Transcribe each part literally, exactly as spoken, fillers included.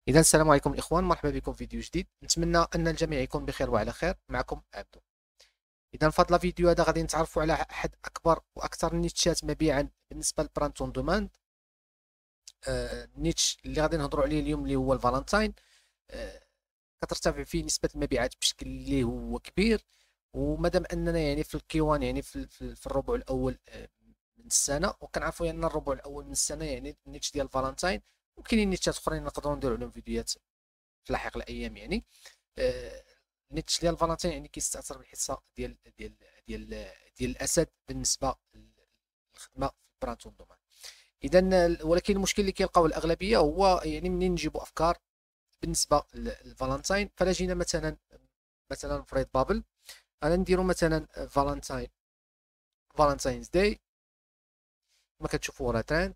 إذا السلام عليكم الإخوان، مرحبا بكم في فيديو جديد. نتمنى أن الجميع يكون بخير وعلى خير. معكم عبدو. إذا في هذا الفيديو هذا غادي نتعرفوا على أحد أكبر وأكثر النيتشات مبيعا بالنسبة للبراند اون دوماند. آه، النيتش اللي غادي نهضروا عليه اليوم اللي هو الفالنتاين. آه، كترتفع فيه نسبة المبيعات بشكل اللي هو كبير، ومادام أننا يعني في الكيوان يعني في, في, في الربع الأول آه، من السنة، وكنعرفوا أن الربع الأول من السنة يعني النيتش ديال الفالنتاين. وكاينين نيتشات أخرين نقدروا نديروا عليهم فيديوهات في لاحق الايام يعني. آه، النيتش ديال فالنتين يعني كيستاثر بالحصه ديال ديال ديال ديال الاسد بالنسبه للخدمه في البراند دومان. اذا ولكن المشكل اللي كيلقاوه الاغلبيه هو يعني منين نجيبوا افكار بالنسبه للفالنتين. فلا جينا مثلا مثلا فريد بابل، انا نديرو مثلا فالنتين فالنتينز داي كما كتشوفوا راه ترند.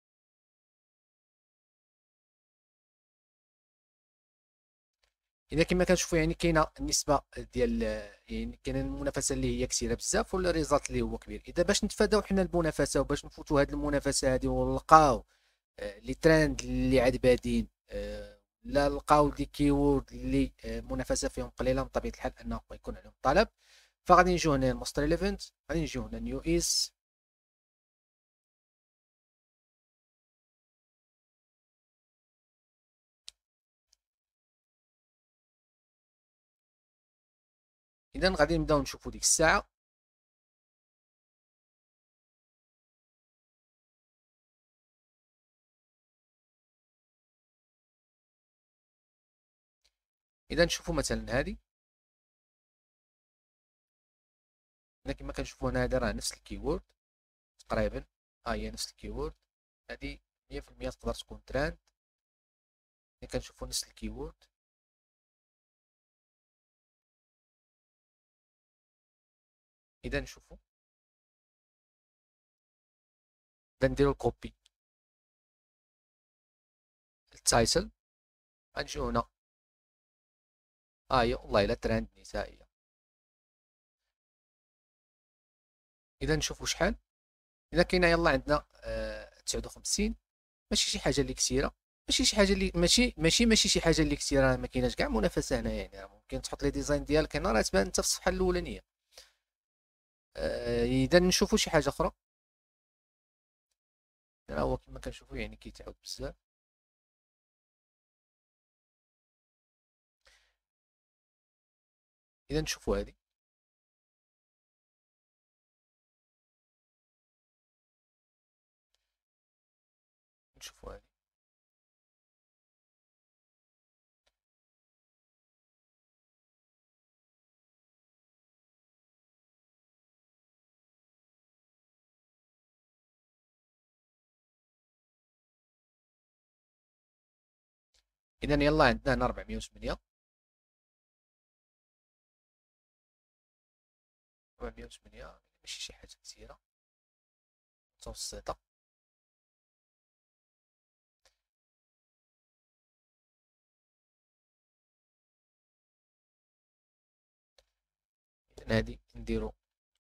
اذا كما كنشوفوا يعني كاينه النسبه ديال يعني كاينه المنافسه اللي هي كثيره بزاف ولا ريزالت اللي هو كبير. اذا باش نتفاداو حنا المنافسه وباش نفوتوا هذه المنافسه هذه ونلقاو آه، لي ترند اللي عاد بادين، آه، لا لقاو دي كيورد اللي آه، منافسه فيهم قليله، من طبيعه الحال انه يكون عليهم طلب. فغادي نجيو هنا الموست ريليفنت، غادي نجيو هنا نيو ايس. اذا غادي نبداو نشوفوا ديك الساعه. اذا نشوفوا مثلا هذه، هنا كما كنشوفوا هنا هذا راه نفس الكيورد تقريبا. ها هي نفس الكيورد هذه مية في المية تقدر تكون ترند. ملي كنشوفوا نفس الكيورد اذا نشوفوا نديروا الكوبي التايتل. غنجيو هنا ها هي والله الا ترند نسائيه. اذا نشوفوا شحال. اذا كاينه يلا عندنا آه تسعة وخمسين. ماشي شي حاجه اللي كثيره، ماشي شي حاجه اللي ماشي ماشي ماشي شي حاجه اللي كثيره. ما كايناش كاع منافسه هنا يعني. ممكن تحط لي ديزاين ديالك هنا راه تبان انت في الصفحه الاولانيه. آه اذا نشوفوا شي حاجه اخرى. راه هو كما كنشوفوا يعني كيتعاود بزاف. اذا نشوفوا هذه، نشوفوا هذه. اذا يلا عندنا هنا أربعمية وثمانية. أربعمية وثمانية ماشي شي حاجه كثيره، متوسطه. اذا هذه نديرو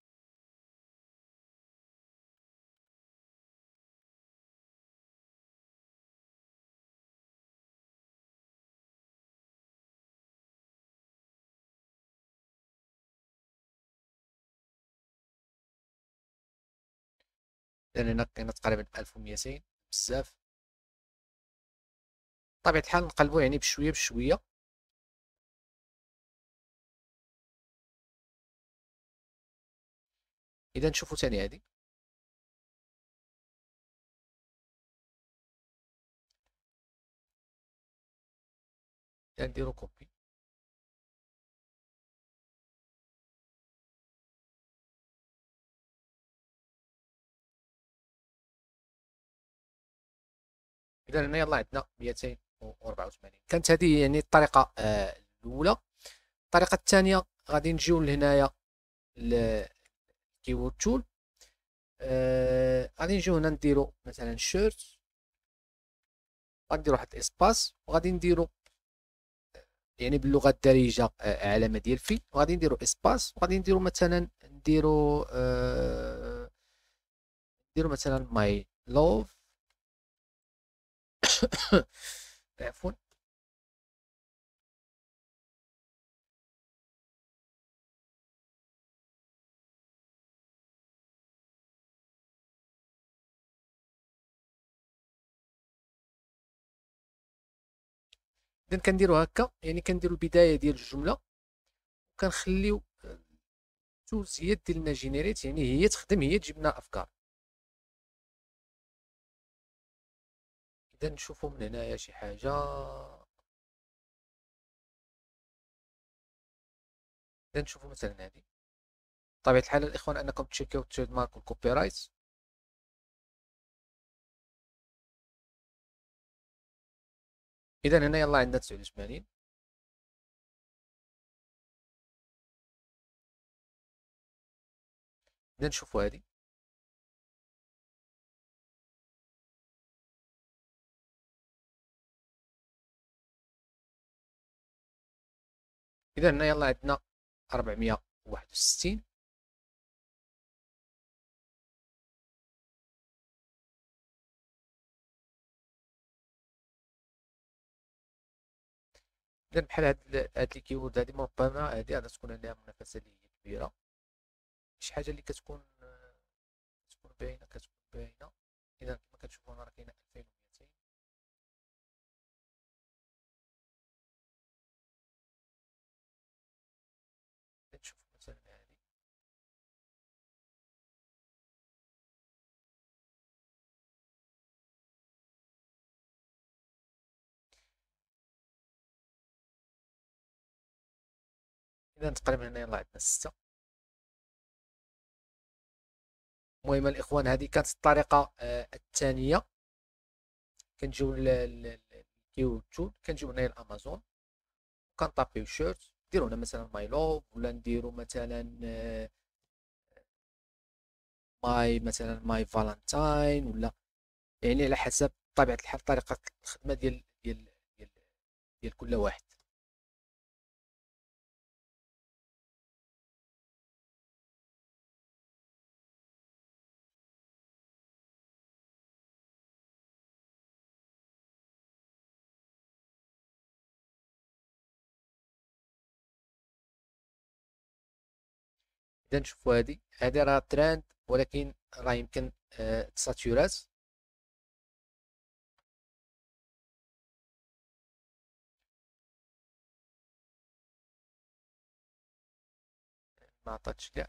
لان هنا كاينه تقريبا ألف ومئتين بزاف. بطبيعه الحال نقلبوا يعني بشويه بشويه. اذا نشوفوا ثاني هذه، اذا نديرو كوبي. اذا هنا يلا عندنا مئتين وأربعة وثمانين. كانت هذه يعني الطريقه آه الاولى. الطريقه الثانيه غادي نجيو لهنايا الكيورد تول. آه غادي نجيو هنا نديرو مثلا شيرت، غنديرو واحد الاسباس وغادي نديرو يعني باللغه الدارجه آه علامه ديال في، وغادي نديرو اسباس وغادي نديرو مثلا نديرو آه نديرو مثلا ماي لوف. عفوا. اذا كنديرو هكا، يعني كنديرو البدايه ديال الجمله وكنخليو التولز هي دير لنا جينيريت، يعني هي تخدم، هي تجيب لنا افكار. اذا نشوفوا من هنايا شي حاجه، اذا نشوفوا مثلا هذه بطبيعه الحال الاخوان انكم تشيكيو التريد مارك والكوبي رايت. اذا هنا يلا عندنا تسعة وثمانين. اذا نشوفوا هذه، اذا هنا يلا عندنا أربعمية وواحد وستين. اذا بحال هاد هاد الكيورد هادي ربما هادي غادي تكون عليها منافسه اللي هي كبيره، شي حاجه اللي كتكون كتكون باينه كتكون باينه. اذا كما كتشوفوا هنا راه كاينه ألفين ومئتين. نشوفوا مثلا هذه، اذا تقريبا هنا يلا عندنا ستة. المهم الاخوان هذه كانت الطريقه آه، الثانيه. كنجيو للكيورد تول، كنجيو هنايا الامازون كنطابيو شيرت، نديرو هنا مثلا ماي لوف، ولا نديرو مثلا آه، ماي مثلا ماي فالنتاين، ولا يعني على حسب طبيعه الحال طريقه الخدمه ديال ديال ديال ديال كل واحد. اذا نشوفوا هذه هذه راه تراند، ولكن راه يمكن آه، تساتورات. ما عطاتش كاع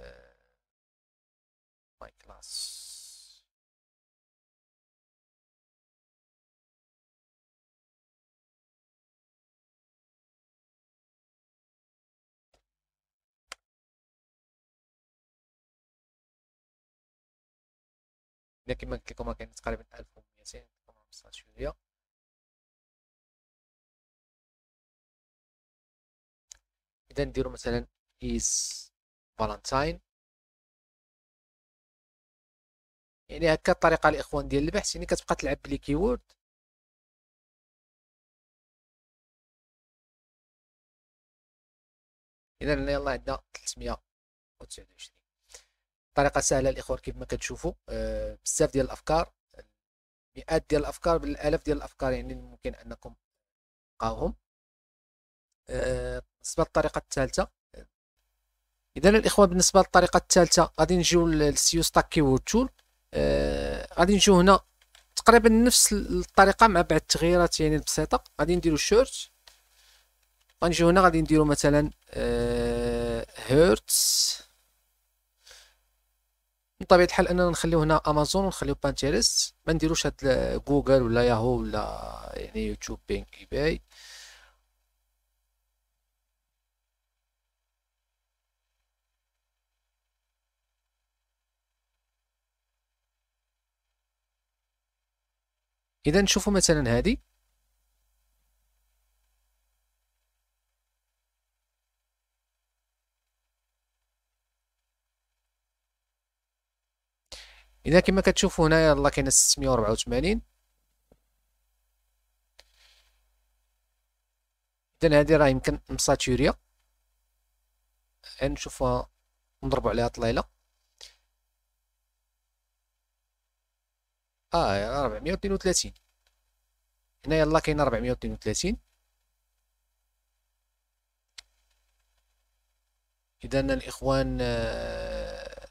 ماي كلاس. الا كما قلت لكم راه كاين تقريبا ألف ومئتين شويه. اذا نديرو مثلا is فالنتاين، يعني هكا الطريقه الاخوان ديال البحث، يعني كتبقى تلعب بلي كيورد. اذا هنا يلاه عندنا ثلاثمية وتسعة وعشرين. طريقه سهله الاخوان كيف ما كتشوفوا، أه بزاف ديال الافكار، مئات ديال الافكار، بل الالاف ديال الافكار يعني ممكن انكم تلقاوهم. أه بالنسبه للطريقه الثالثه، اذا الاخوان بالنسبه للطريقه الثالثه غادي نجيو للسيو ستاك كيورد تول. أه غادي نجيو هنا تقريبا نفس الطريقه مع بعض التغييرات يعني بسيطه. غادي نديرو شيرت، غنجيو هنا غادي نديرو مثلا أه هيرتز. بطبيعه الحال اننا نخليو هنا امازون ونخليو بانتيرست، ما نديروش هاد جوجل ولا ياهو ولا يعني يوتيوب بينغ اي باي. اذا نشوفوا مثلا هذه، اذا كما كتشوفوا هنا يلاه كاينه ستمية وأربعة وثمانين. اذا هذه راه يمكن مساتوريا، نشوفها نضربوا عليها طليله. اه أربعمية واثنين وثلاثين، هنا يلاه كاينه أربعمية واثنين وثلاثين. اذا الاخوان آه،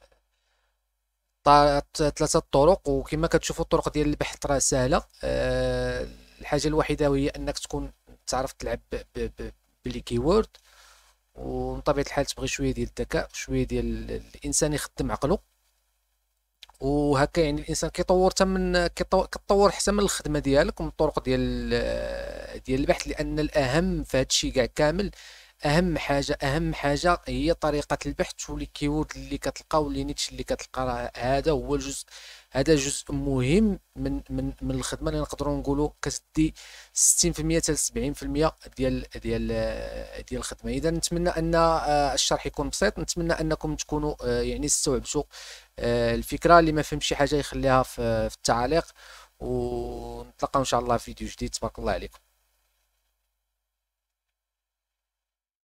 ثلاثه طرق، وكما كتشوفوا الطرق ديال البحث راه سهله. أه الحاجه الوحيده وهي انك تكون تعرف تلعب بلي كيورد، ومن طبيعه الحال تبغي شويه ديال الذكاء، شويه ديال الانسان يخدم عقله، وهكا يعني الانسان كيطور حتى من كيطور حتى من الخدمه ديالك ومن الطرق ديال ديال البحث، لان الاهم في هذا الشيء كاع كامل، اهم حاجه اهم حاجه هي طريقه البحث واللي كيورد اللي كتلقى واللي نيتش اللي كتلقى. راه هذا هو الجزء، هذا جزء مهم من من من الخدمه اللي نقدروا نقولوا كتدي ستين في المية حتى سبعين في المية ديال ديال ديال الخدمه. اذا نتمنى ان الشرح يكون بسيط، نتمنى انكم تكونوا يعني استوعبتوا الفكره. اللي ما فهم شي حاجه يخليها في التعاليق، ونتلاقاو ان شاء الله في فيديو جديد. تبارك الله عليكم.